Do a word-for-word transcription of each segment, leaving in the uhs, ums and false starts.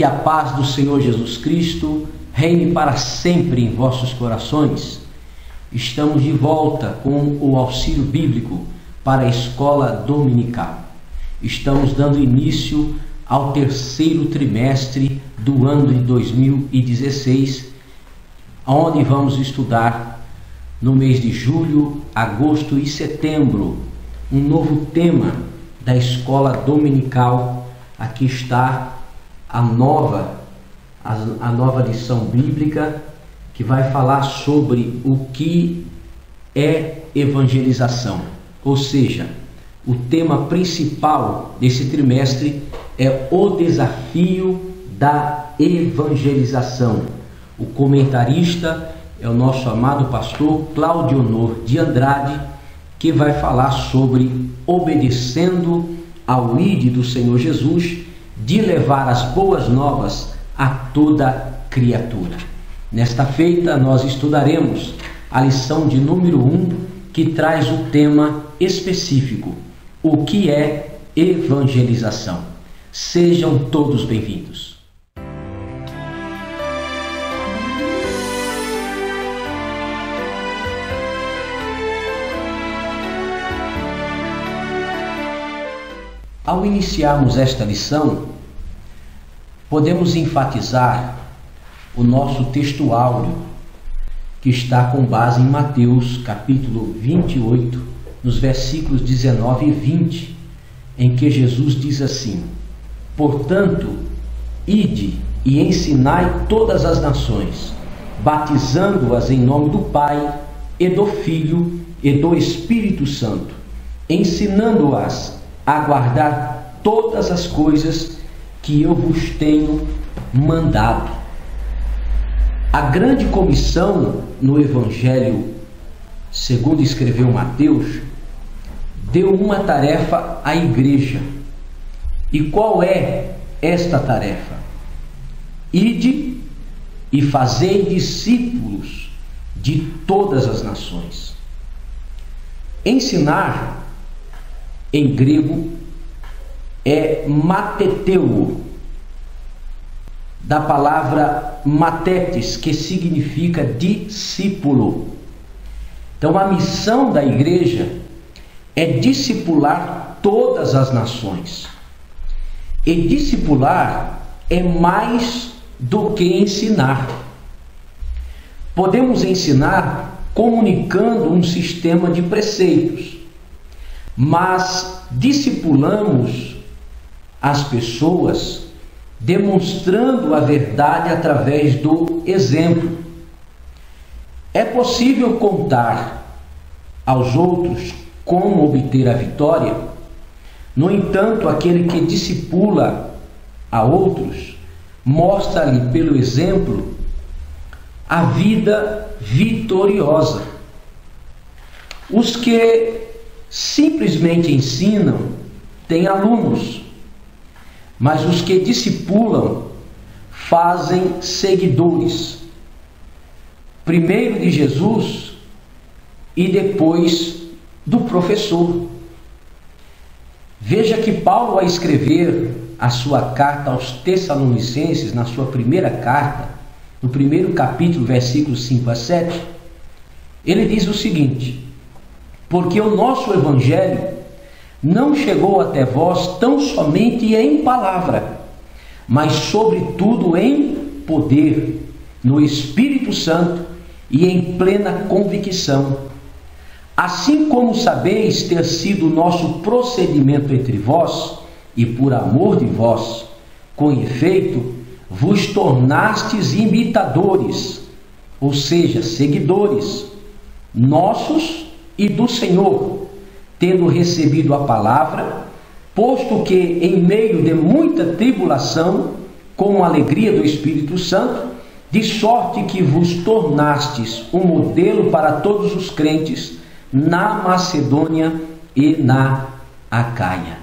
Que a paz do Senhor Jesus Cristo reine para sempre em vossos corações. Estamos de volta com o auxílio bíblico para a escola dominical. Estamos dando início ao terceiro trimestre do ano de dois mil e dezesseis, onde vamos estudar no mês de julho, agosto e setembro um novo tema da escola dominical. Aqui está a nova, a, a nova lição bíblica, que vai falar sobre o que é evangelização. Ou seja, o tema principal desse trimestre é o desafio da evangelização. O comentarista é o nosso amado pastor Claudionor de Andrade, que vai falar sobre obedecendo ao I D do Senhor Jesus, de levar as boas novas a toda criatura. Nesta feita nós estudaremos a lição de número um, que traz o tema específico: o que é evangelização. Sejam todos bem-vindos. Ao iniciarmos esta lição, podemos enfatizar o nosso texto áureo, que está com base em Mateus capítulo vinte e oito, nos versículos dezenove e vinte, em que Jesus diz assim: portanto, ide e ensinai todas as nações, batizando-as em nome do Pai, e do Filho, e do Espírito Santo, ensinando-as a guardar todas as coisas que eu vos tenho mandado. A grande comissão no Evangelho, segundo escreveu Mateus, deu uma tarefa à igreja. E qual é esta tarefa? Ide e fazei discípulos de todas as nações. Ensinar, em grego, é mateteu, da palavra matetes, que significa discípulo. Então a missão da igreja é discipular todas as nações. E discipular é mais do que ensinar. Podemos ensinar comunicando um sistema de preceitos, mas discipulamos as pessoas demonstrando a verdade através do exemplo. É possível contar aos outros como obter a vitória. No entanto, aquele que discipula a outros mostra-lhe pelo exemplo a vida vitoriosa. Os que simplesmente ensinam têm alunos, mas os que discipulam fazem seguidores, primeiro de Jesus e depois do professor. Veja que Paulo, ao escrever a sua carta aos Tessalonicenses, na sua primeira carta, no primeiro capítulo, versículos cinco a sete, ele diz o seguinte: porque o nosso evangelho não chegou até vós tão somente em palavra, mas sobretudo em poder, no Espírito Santo e em plena convicção. Assim como sabeis ter sido o nosso procedimento entre vós, e por amor de vós, com efeito, vos tornastes imitadores, ou seja, seguidores, nossos e do Senhor, tendo recebido a palavra, posto que em meio de muita tribulação, com a alegria do Espírito Santo, de sorte que vos tornastes um modelo para todos os crentes na Macedônia e na Acaia.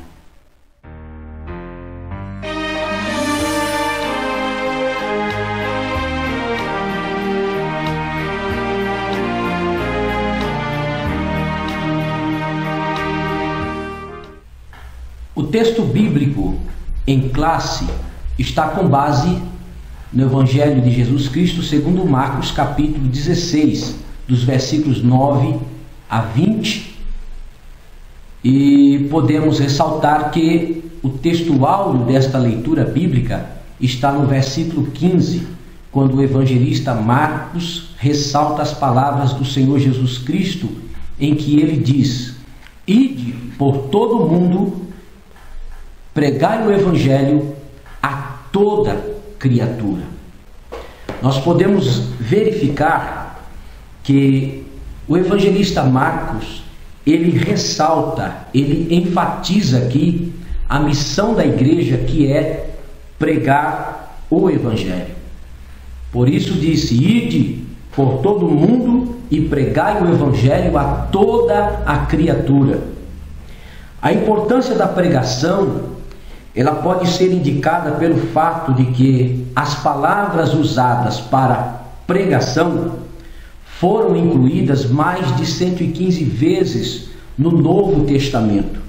O texto bíblico em classe está com base no Evangelho de Jesus Cristo segundo Marcos, capítulo dezesseis, dos versículos nove a vinte. E podemos ressaltar que o texto áureo desta leitura bíblica está no versículo quinze, quando o evangelista Marcos ressalta as palavras do Senhor Jesus Cristo, em que ele diz: ide por todo o mundo, pregai o evangelho a toda criatura. Nós podemos verificar que o evangelista Marcos, ele ressalta, ele enfatiza aqui a missão da igreja, que é pregar o evangelho. Por isso disse: ide por todo o mundo e pregai o evangelho a toda a criatura. A importância da pregação, ela pode ser indicada pelo fato de que as palavras usadas para pregação foram incluídas mais de cento e quinze vezes no Novo Testamento.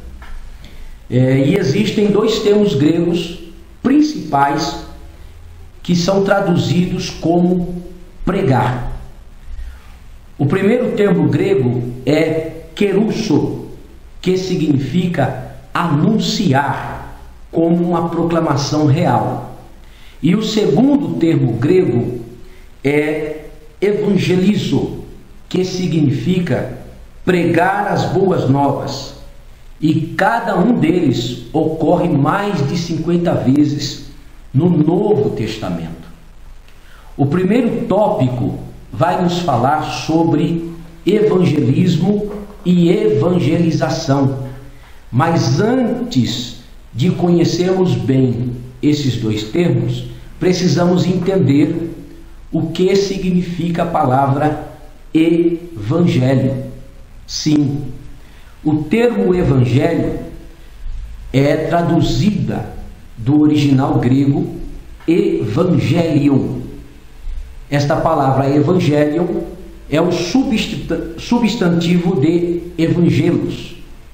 É, e existem dois termos gregos principais que são traduzidos como pregar. O primeiro termo grego é kerusso, que significa anunciar, como uma proclamação real. E o segundo termo grego é evangelizo, que significa pregar as boas novas. E cada um deles ocorre mais de cinquenta vezes no Novo Testamento. O primeiro tópico vai nos falar sobre evangelismo e evangelização. Mas antes de conhecermos bem esses dois termos, precisamos entender o que significa a palavra evangelho. Sim, o termo evangelho é traduzida do original grego evangelion. Esta palavra evangelion é o substantivo de evangelos,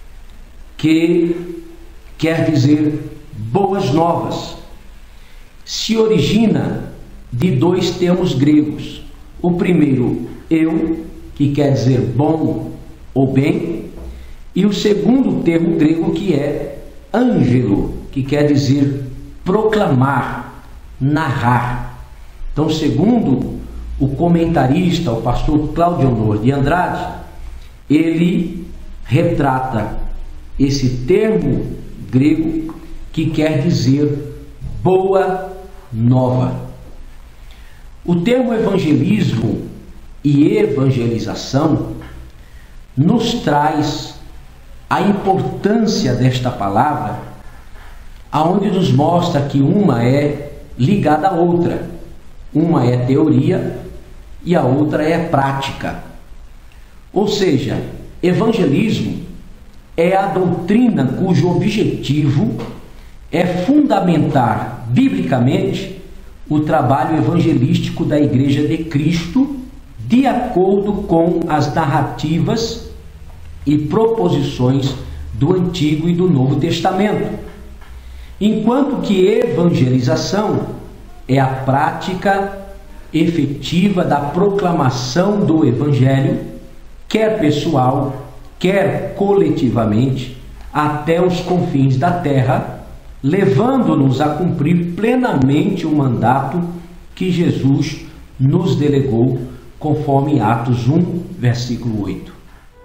que quer dizer boas novas. Se origina de dois termos gregos. O primeiro, eu, que quer dizer bom ou bem, e o segundo termo grego, que é ângelo, que quer dizer proclamar, narrar. Então, segundo o comentarista, o pastor Cláudio Honor de Andrade, ele retrata esse termo grego que quer dizer boa nova. O termo evangelismo e evangelização nos traz a importância desta palavra, aonde nos mostra que uma é ligada à outra. Uma é teoria e a outra é prática. Ou seja, evangelismo é a doutrina cujo objetivo é fundamentar biblicamente o trabalho evangelístico da Igreja de Cristo, de acordo com as narrativas e proposições do Antigo e do Novo Testamento. Enquanto que evangelização é a prática efetiva da proclamação do Evangelho, quer pessoal, quer coletivamente, até os confins da terra, levando-nos a cumprir plenamente o mandato que Jesus nos delegou, conforme Atos um, versículo oito.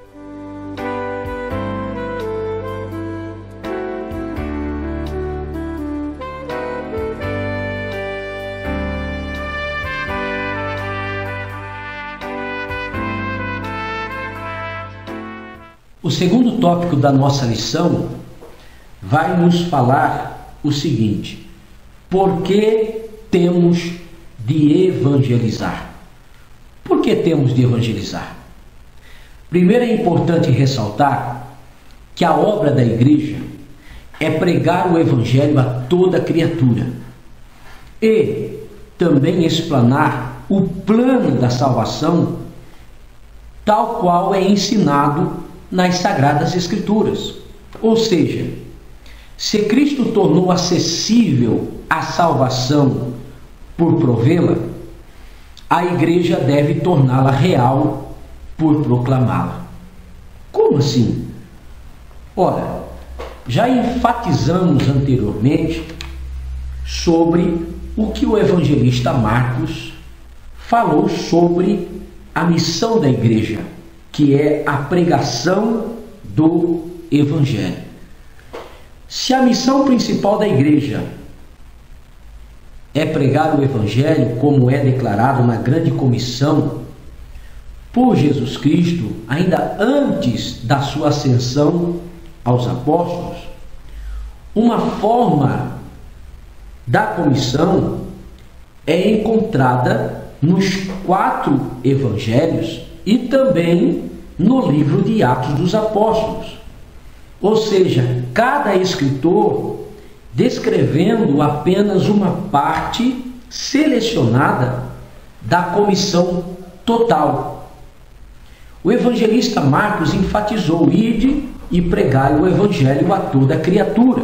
O segundo tópico da nossa lição vai nos falar o seguinte: por que temos de evangelizar? Por que temos de evangelizar? Primeiro, é importante ressaltar que a obra da igreja é pregar o evangelho a toda criatura e também explanar o plano da salvação, tal qual é ensinado nas Sagradas Escrituras. Ou seja, Se Cristo tornou acessível a salvação por provê-la, a igreja deve torná-la real por proclamá-la. Como assim? Ora, já enfatizamos anteriormente sobre o que o evangelista Marcos falou sobre a missão da igreja, que é a pregação do evangelho. Se a missão principal da igreja é pregar o evangelho, como é declarado na grande comissão por Jesus Cristo, ainda antes da sua ascensão aos apóstolos, uma forma da comissão é encontrada nos quatro evangelhos e também no livro de Atos dos Apóstolos. Ou seja, cada escritor descrevendo apenas uma parte selecionada da comissão total. O evangelista Marcos enfatizou: ide e pregai o evangelho a toda criatura.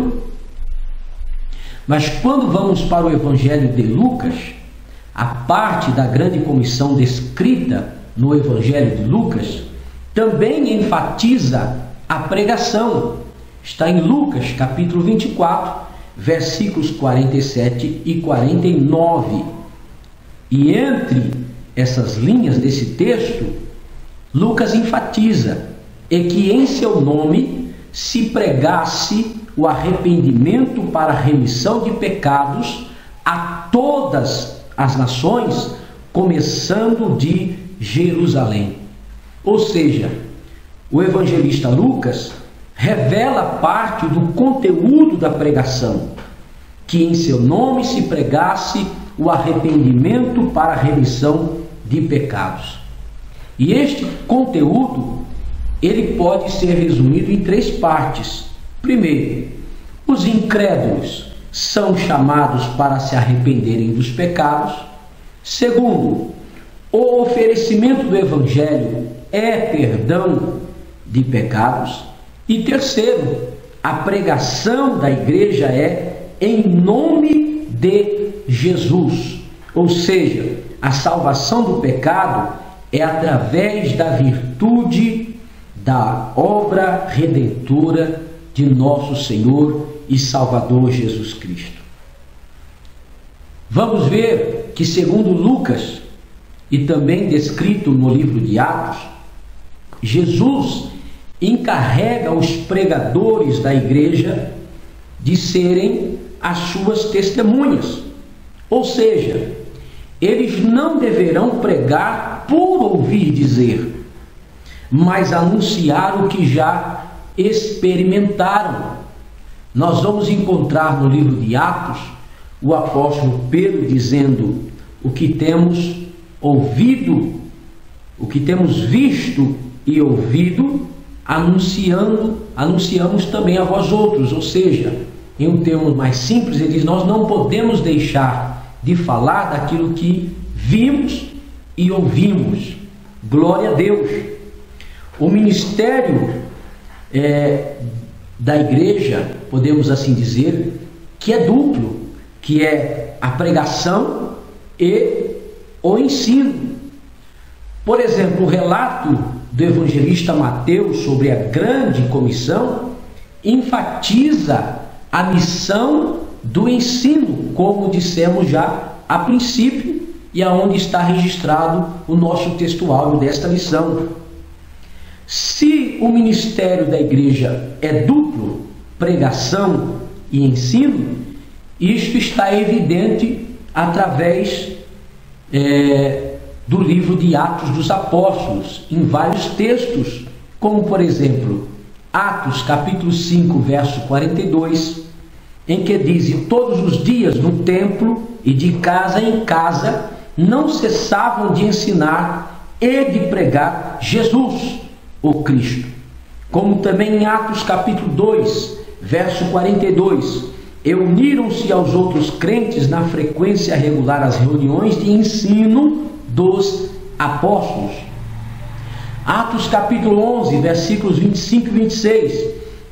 Mas quando vamos para o evangelho de Lucas, a parte da grande comissão descrita no evangelho de Lucas também enfatiza a pregação. Está em Lucas capítulo vinte e quatro, versículos quarenta e sete e quarenta e nove. E entre essas linhas desse texto, Lucas enfatiza e que em seu nome se pregasse o arrependimento para a remissão de pecados a todas as nações, começando de Jerusalém. Ou seja, o evangelista Lucas revela parte do conteúdo da pregação, que em seu nome se pregasse o arrependimento para a remissão de pecados. E este conteúdo, ele pode ser resumido em três partes. Primeiro, os incrédulos são chamados para se arrependerem dos pecados. Segundo, o oferecimento do evangelho é perdão de pecados. E terceiro, a pregação da igreja é em nome de Jesus. Ou seja, a salvação do pecado é através da virtude da obra redentora de nosso Senhor e Salvador Jesus Cristo. Vamos ver que, segundo Lucas, e também descrito no livro de Atos, Jesus encarrega os pregadores da igreja de serem as suas testemunhas. Ou seja, eles não deverão pregar por ouvir dizer, mas anunciar o que já experimentaram. Nós vamos encontrar no livro de Atos o apóstolo Pedro dizendo: o que temos ouvido, o que temos visto e ouvido, anunciando, anunciamos também a vós outros. Ou seja, em um termo mais simples, ele diz: nós não podemos deixar de falar daquilo que vimos e ouvimos. Glória a Deus! O ministério é, da igreja, podemos assim dizer, que é duplo, que é a pregação e o ensino. Por exemplo, o relato do evangelista Mateus sobre a grande comissão enfatiza a missão do ensino, como dissemos já a princípio, e aonde está registrado o nosso textuário desta lição. Se o ministério da igreja é duplo, pregação e ensino, isto está evidente através é, do livro de Atos dos Apóstolos, em vários textos, como por exemplo, Atos capítulo cinco, verso quarenta e dois, em que diz: e todos os dias no templo e de casa em casa não cessavam de ensinar e de pregar Jesus, o Cristo. Como também em Atos capítulo dois, verso quarenta e dois, e uniram-se aos outros crentes na frequência regular às reuniões de ensino dos apóstolos. Atos capítulo onze, versículos vinte e cinco e vinte e seis,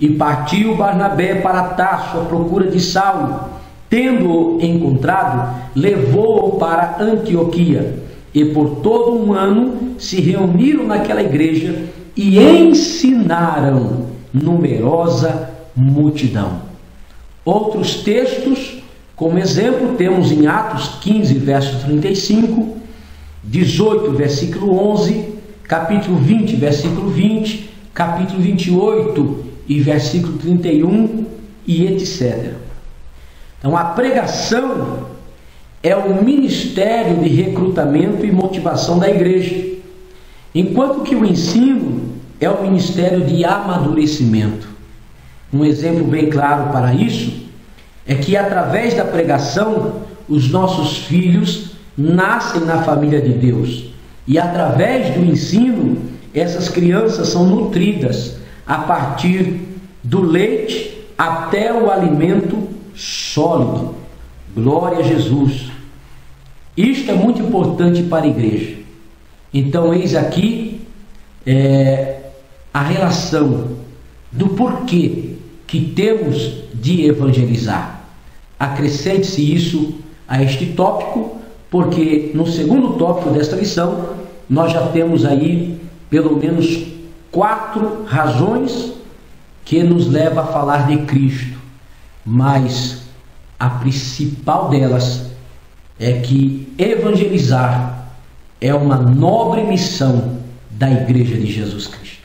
E partiu Barnabé para Tarso à procura de Saulo. Tendo-o encontrado, levou-o para Antioquia. E por todo um ano se reuniram naquela igreja e ensinaram numerosa multidão. Outros textos, como exemplo, temos em Atos quinze, verso trinta e cinco, dezoito, versículo onze, capítulo vinte, versículo vinte, capítulo vinte e oito e versículo trinta e um e etcétera. Então, a pregação é o ministério de recrutamento e motivação da igreja, enquanto que o ensino é o ministério de amadurecimento. Um exemplo bem claro para isso é que através da pregação os nossos filhos nascem na família de Deus, e através do ensino essas crianças são nutridas a partir do leite até o alimento sólido. Glória a Jesus. Isto é muito importante para a igreja. Então, eis aqui é, a relação do porquê que temos de evangelizar. Acrescente-se isso a este tópico, porque no segundo tópico desta lição nós já temos aí pelo menos quatro razões que nos leva a falar de Cristo, mas a principal delas é que evangelizar é uma nobre missão da Igreja de Jesus Cristo.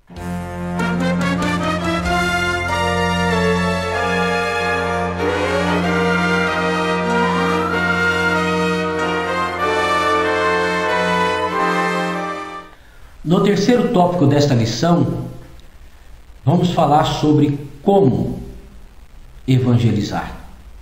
No terceiro tópico desta lição, vamos falar sobre como evangelizar.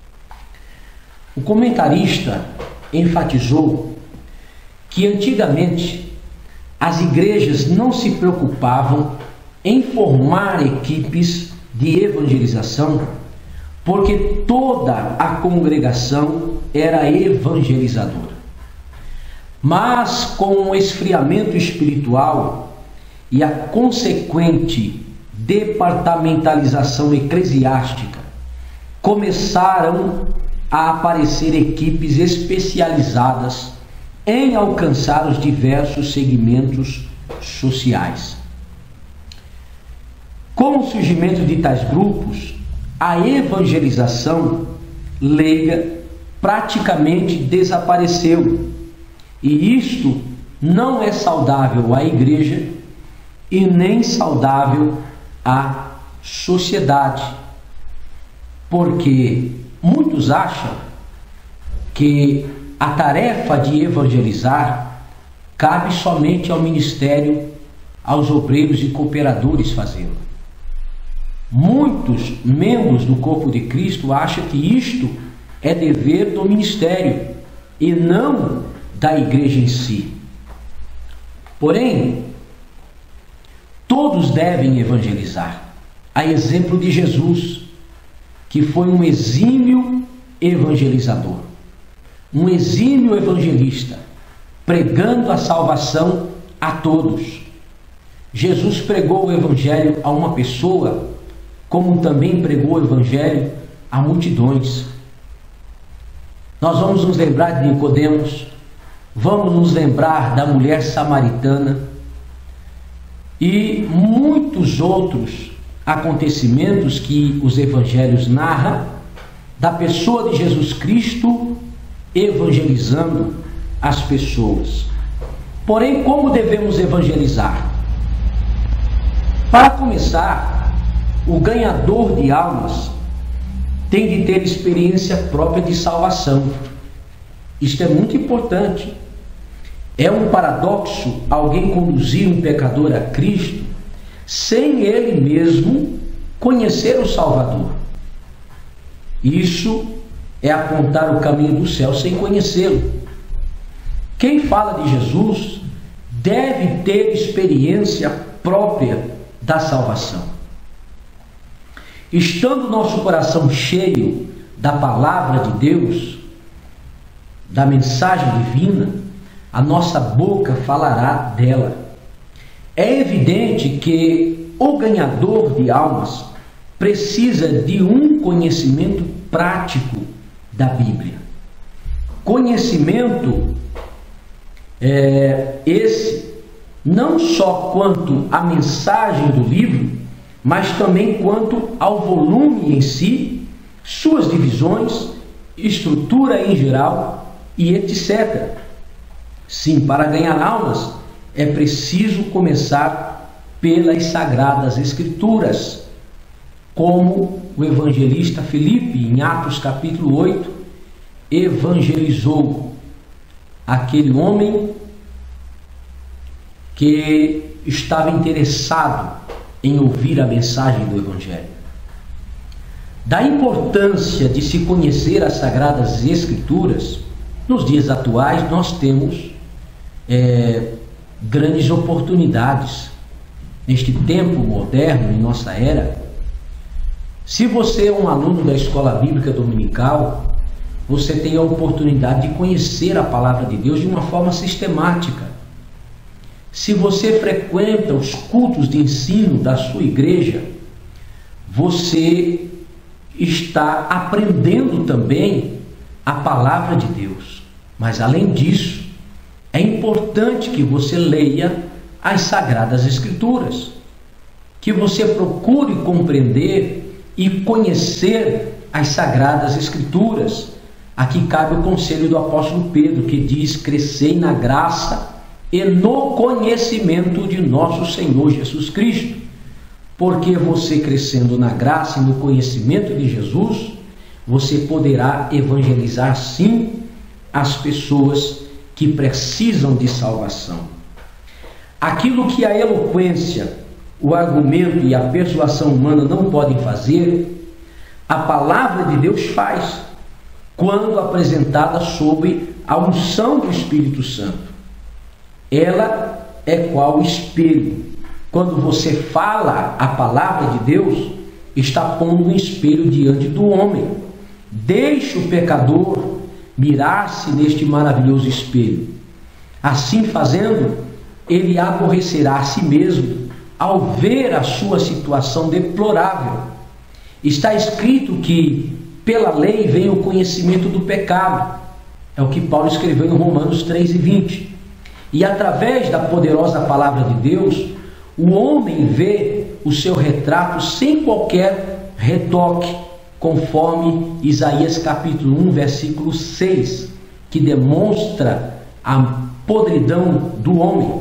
O comentarista enfatizou que antigamente as igrejas não se preocupavam em formar equipes de evangelização, porque toda a congregação era evangelizadora. Mas com o esfriamento espiritual e a consequente departamentalização eclesiástica, começaram a aparecer equipes especializadas em alcançar os diversos segmentos sociais. Com o surgimento de tais grupos, a evangelização leiga praticamente desapareceu, e isto não é saudável à igreja e nem saudável à sociedade, porque muitos acham que a tarefa de evangelizar cabe somente ao ministério, aos obreiros e cooperadores fazê-lo. Muitos membros do corpo de Cristo acham que isto é dever do ministério e não da igreja em si. Porém, todos devem evangelizar, a exemplo de Jesus, que foi um exímio evangelizador, um exímio evangelista, pregando a salvação a todos. Jesus pregou o evangelho a uma pessoa, como também pregou o evangelho a multidões. Nós vamos nos lembrar de Nicodemos, vamos nos lembrar da mulher samaritana e muitos outros acontecimentos que os evangelhos narram da pessoa de Jesus Cristo evangelizando as pessoas. Porém, como devemos evangelizar? Para começar, o ganhador de almas tem de ter experiência própria de salvação. Isto é muito importante. É um paradoxo alguém conduzir um pecador a Cristo sem ele mesmo conhecer o Salvador. Isso é apontar o caminho do céu sem conhecê-lo. Quem fala de Jesus deve ter experiência própria da salvação. Estando nosso coração cheio da palavra de Deus, da mensagem divina, a nossa boca falará dela. É evidente que o ganhador de almas precisa de um conhecimento prático da Bíblia. Conhecimento é, esse não só quanto à mensagem do livro, mas também quanto ao volume em si, suas divisões, estrutura em geral e etcétera. Sim, para ganhar almas é preciso começar pelas Sagradas Escrituras, como o evangelista Filipe, em Atos capítulo oito, evangelizou aquele homem que estava interessado em ouvir a mensagem do Evangelho. Da importância de se conhecer as Sagradas Escrituras, nos dias atuais nós temos é, grandes oportunidades. Neste tempo moderno, em nossa era, se você é um aluno da Escola Bíblica Dominical, você tem a oportunidade de conhecer a Palavra de Deus de uma forma sistemática. Se você frequenta os cultos de ensino da sua igreja, você está aprendendo também a Palavra de Deus. Mas além disso, é importante que você leia as Sagradas Escrituras, que você procure compreender e conhecer as Sagradas Escrituras. Aqui cabe o conselho do apóstolo Pedro, que diz: crescei na graça e no conhecimento de nosso Senhor Jesus Cristo. Porque você crescendo na graça e no conhecimento de Jesus, você poderá evangelizar sim as pessoas que precisam de salvação. Aquilo que a eloquência, o argumento e a persuasão humana não podem fazer, a palavra de Deus faz, quando apresentada sob a unção do Espírito Santo. Ela é qual espelho. Quando você fala a palavra de Deus, está pondo um espelho diante do homem. Deixe o pecador mirar-se neste maravilhoso espelho. Assim fazendo, ele aborrecerá a si mesmo ao ver a sua situação deplorável. Está escrito que pela lei vem o conhecimento do pecado. É o que Paulo escreveu em Romanos três e vinte. E através da poderosa palavra de Deus, o homem vê o seu retrato sem qualquer retoque, conforme Isaías capítulo um, versículo seis, que demonstra a podridão do homem.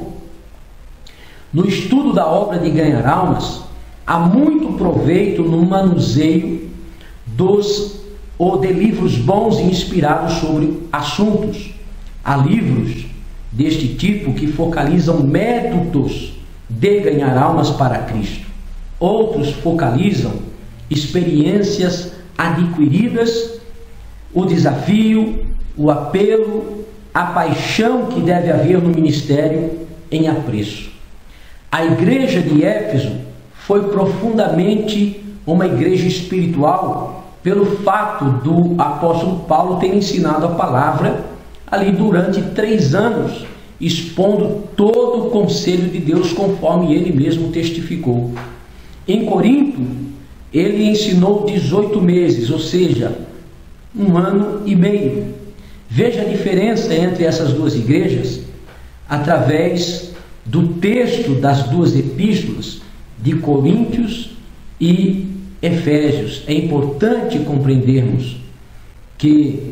No estudo da obra de ganhar almas, há muito proveito no manuseio dos ou de livros bons e inspirados sobre assuntos. Há livros deste tipo que focalizam métodos de ganhar almas para Cristo. Outros focalizam experiências adquiridas, o desafio, o apelo, a paixão que deve haver no ministério em apreço. A igreja de Éfeso foi profundamente uma igreja espiritual pelo fato do apóstolo Paulo ter ensinado a palavra ali durante três anos, expondo todo o conselho de Deus conforme ele mesmo testificou. Em Corinto, ele ensinou dezoito meses, ou seja, um ano e meio. Veja a diferença entre essas duas igrejas através do texto das duas epístolas de Coríntios e Efésios. É importante compreendermos que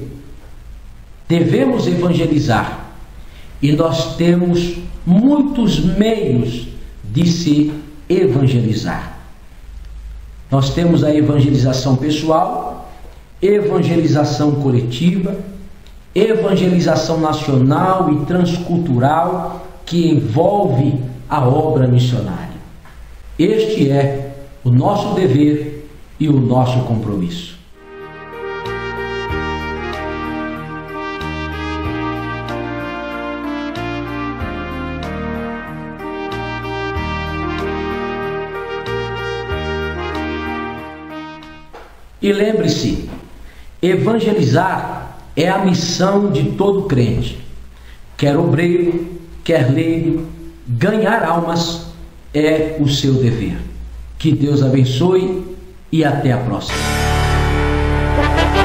devemos evangelizar e nós temos muitos meios de se evangelizar. Nós temos a evangelização pessoal, evangelização coletiva, evangelização nacional e transcultural, que envolve a obra missionária. Este é o nosso dever e o nosso compromisso. E lembre-se, evangelizar é a missão de todo crente, quer obreiro, quer leigo, ganhar almas é o seu dever. Que Deus abençoe e até a próxima.